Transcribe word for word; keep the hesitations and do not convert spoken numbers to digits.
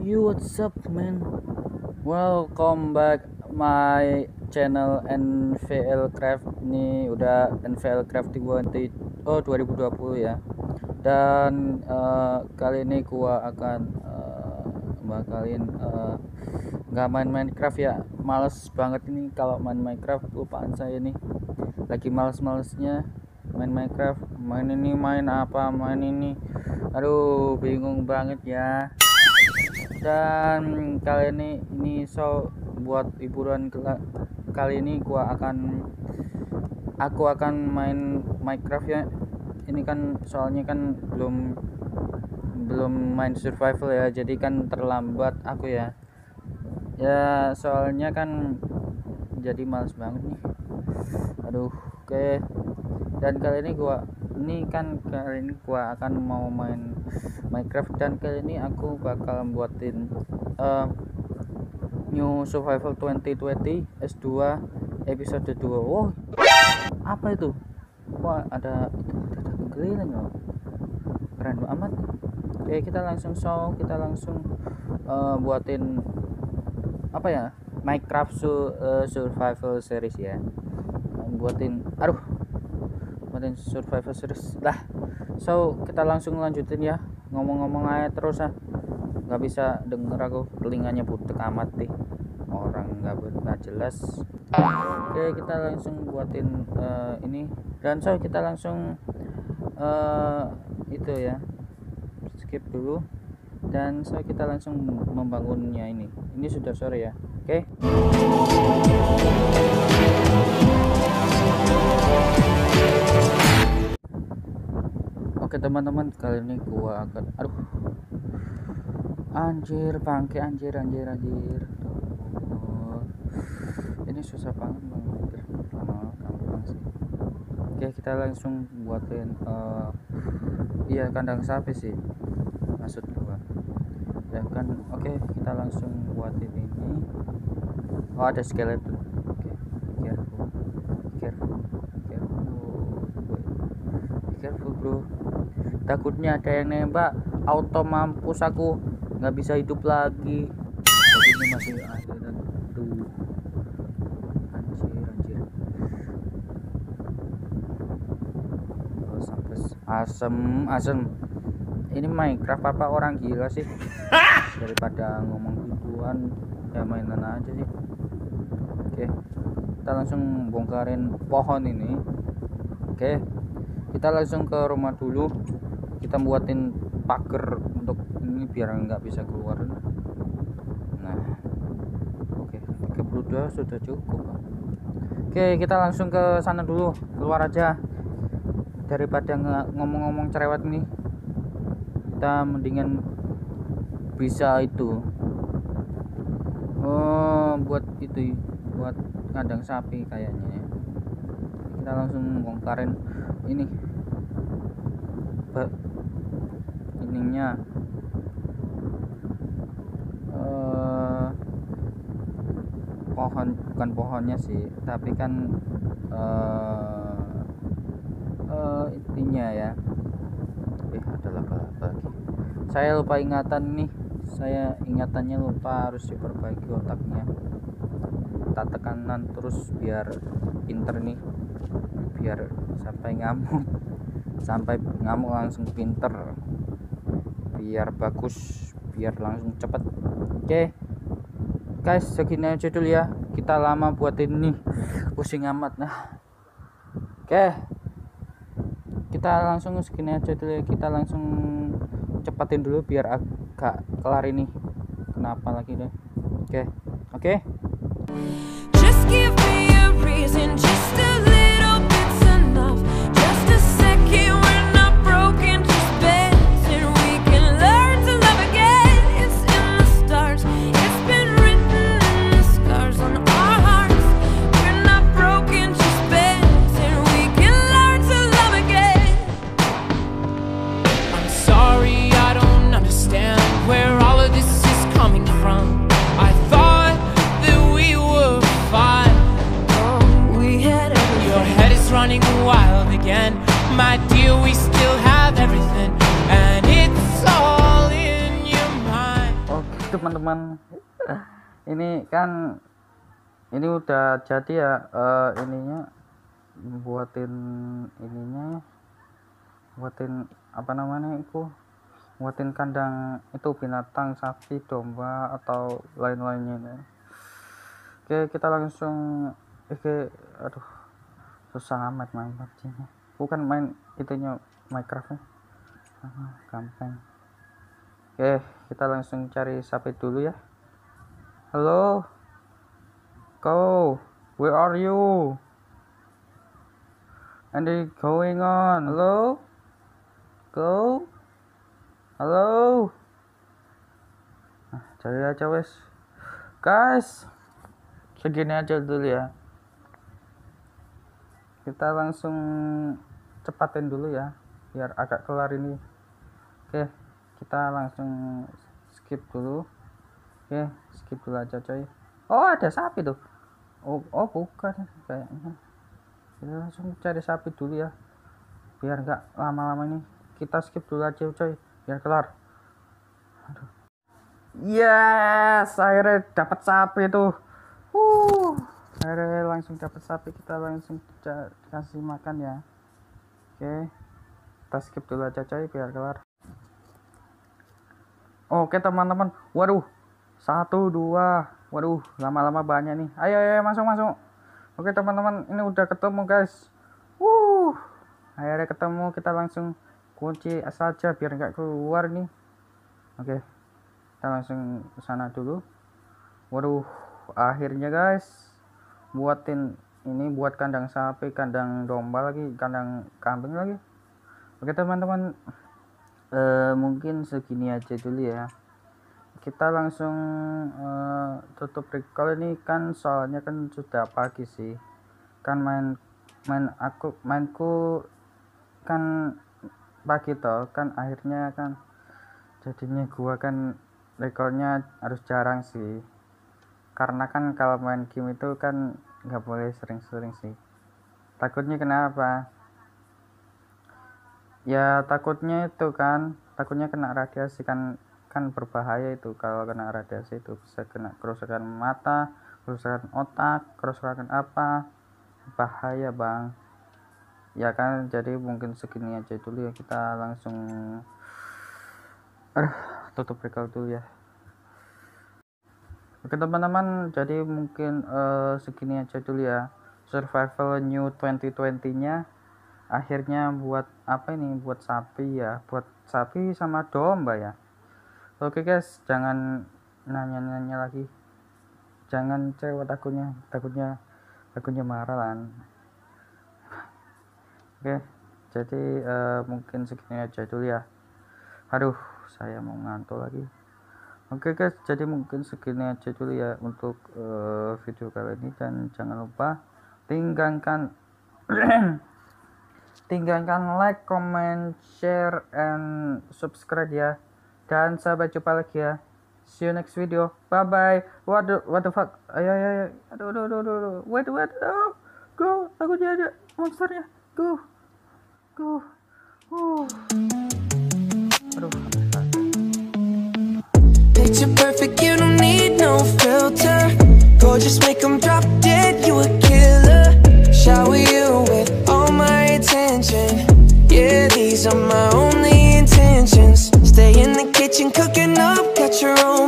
You, what's up, man? Welcome back my channel N V L Craft. Ini udah N V L Craft dua ribu dua puluh ya. Dan uh, kali ini gua akan uh, bakalin uh, nggak main Minecraft ya. Males banget ini kalau main Minecraft, lupaan saya nih. Lagi males-malesnya main Minecraft. Main ini main apa? Main ini. Aduh, bingung banget ya. Dan kali ini ini so buat hiburan kali ini gua akan aku akan main Minecraft ya. Ini kan soalnya kan belum belum main survival ya, jadi kan terlambat aku ya. Ya soalnya kan jadi males banget nih. Aduh, oke. Okay. Dan kali ini gua ini kan kali ini gua akan mau main Minecraft, dan kali ini aku bakal buatin uh, New Survival dua ribu dua puluh S dua episode dua. Oh, apa itu? Wah, ada itu ada kegeliran loh. Keren amat. Oke, kita langsung show, kita langsung uh, buatin apa ya? Minecraft su, uh, survival series ya. Buatin aduh. Buatin survival series. Lah. So, kita langsung lanjutin ya. Ngomong-ngomong aja terus ah, nggak bisa denger aku, telinganya butek amat deh, orang nggak nggak jelas. Oke, kita langsung buatin uh, ini, dan so kita langsung uh, itu ya, skip dulu, dan so kita langsung membangunnya ini. Ini sudah sore ya. Oke. Oke teman-teman, kali ini gua akan aduh anjir bangke anjir anjir anjir oh, ini susah banget bang, lama gampang sih. Oke, kita langsung buatin uh, iya kandang sapi sih maksud gua ya kan. Oke, kita langsung buatin ini. Oh, ada skeleton. Oke, careful careful careful careful bro, takutnya ada yang nembak, auto mampus aku, nggak bisa hidup lagi. Takutnya masih ada dan tuh anjir anjir. Oh, sampai asem asem. Ini Minecraft apa orang gila sih? Daripada ngomong gituan ya mainan aja sih. Oke, kita langsung bongkarin pohon ini. Oke, kita langsung ke rumah dulu, kita buatin pagar untuk ini biar nggak bisa keluar. Nah, oke, tiga puluh dua sudah cukup. Oke, kita langsung ke sana dulu, keluar aja daripada ngomong-ngomong cerewet nih. Kita mendingan bisa itu oh buat itu, buat kandang sapi kayaknya. Kita langsung bongkarin ini ininya uh, pohon, bukan pohonnya sih, tapi kan uh, uh, intinya ya. Eh, ada laba-laba lagi. Saya lupa ingatan nih, saya ingatannya lupa, harus diperbaiki otaknya. Tak tekanan terus biar pinter nih, biar sampai ngamuk sampai ngamuk langsung pinter, biar bagus, biar langsung cepet. Oke guys, segini aja dulu ya, kita lama buat ini, pusing amat. Nah, oke, kita langsung segini aja dulu ya, kita langsung cepetin dulu biar agak kelar ini. Kenapa lagi deh? Oke oke. Just give me a reason, just a little bit's enough. Just a second, we're not broken, just bends, and we can learn to love again. It's in the stars, it's been written in the scars on our hearts. We're not broken, just bends, and we can learn to love again. I'm sorry, I don't understand where all of this is coming from. I thought that we were fine. Oh, we had everything. teman-teman. Ini kan ini udah jadi ya, uh, ininya buatin ininya buatin apa namanya itu buatin kandang itu binatang sapi, domba atau lain-lainnya. Oke, kita langsung oke, aduh susah amat main P U B G-nya. Bukan main itunya Minecraft-nya. Ah, gampang. Oke, kita langsung cari sapi dulu ya. Halo, go, where are you? And it going on? Halo, go, halo. Nah, cari aja wes, guys. Segini aja dulu ya. Kita langsung cepatin dulu ya, biar agak kelar ini. Oke, kita langsung skip dulu. Oke, skip dulu aja coy. Oh, ada sapi tuh. Oh, oh bukan kayaknya. Kita langsung cari sapi dulu ya, biar nggak lama-lama ini. Kita skip dulu aja coy, biar kelar. Aduh. Yes, akhirnya dapat sapi tuh. Uh, akhirnya langsung dapat sapi. Kita langsung kasih makan ya. Oke, kita skip dulu aja coy, biar kelar. Oke teman-teman, waduh. Satu, dua, waduh, lama-lama banyak nih. Ayo, ayo, masuk, masuk. Oke teman-teman, ini udah ketemu guys. Wuh, akhirnya ketemu. Kita langsung kunci saja biar nggak keluar nih. Oke, kita langsung ke sana dulu. Waduh, akhirnya guys, buatin ini buat kandang sapi, kandang domba lagi, kandang kambing lagi. Oke teman-teman, uh, mungkin segini aja dulu ya. Kita langsung uh, tutup recall ini kan, soalnya kan sudah pagi sih kan, main main aku mainku kan pagi toh kan, akhirnya kan jadinya gua kan recallnya harus jarang sih, karena kan kalau main game itu kan nggak boleh sering-sering sih. Takutnya kenapa ya, takutnya itu kan takutnya kena radiasi kan kan berbahaya itu. Kalau kena radiasi itu bisa kena kerusakan mata, kerusakan otak, kerusakan apa, bahaya bang ya kan. Jadi mungkin segini aja dulu ya, kita langsung uh, tutup recall dulu ya. Oke teman-teman, jadi mungkin uh, segini aja dulu ya, survival new dua ribu dua puluh nya. Akhirnya buat apa ini, buat sapi ya, buat sapi sama domba ya. Oke guys, jangan nanya-nanya lagi, jangan cewek, takutnya takutnya takutnya marah lah. Oke, jadi uh, mungkin segini aja dulu ya. Aduh, saya mau ngantuk lagi. Oke guys, jadi mungkin segini aja dulu ya untuk uh, video kali ini, dan jangan lupa tinggalkan tinggalkan like, comment, share, and subscribe ya. Dan sampai jumpa lagi ya. See you next video. Bye bye. What the, what the fuck? Ayo ayo ayo. Aduh aduh aduh aduh. Wait wait. Oh. Go. Takutnya ada monsternya. Go. Go. Oh. Aduh. Picture perfect, you don't need no filter. Gorgeous, make them drop dead, you a killer. Shower you with all my attention. Yeah, these are my only intentions. Stay in the kitchen cooking up, got your own